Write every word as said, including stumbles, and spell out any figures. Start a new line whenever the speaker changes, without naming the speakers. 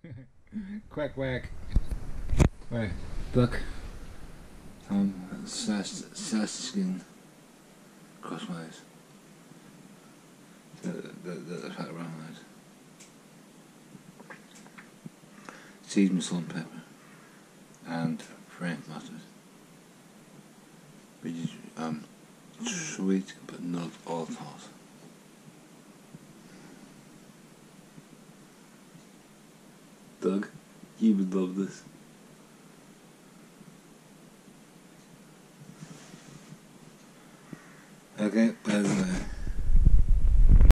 Quack quack. Right. Look.
Um, sausage, sausage skin crosswise. The, the, the, the fat around that. Seasoned salt and pepper. And Frank mustard. Which is um, sweet but not all hot. Doug, you would love this. Okay, well,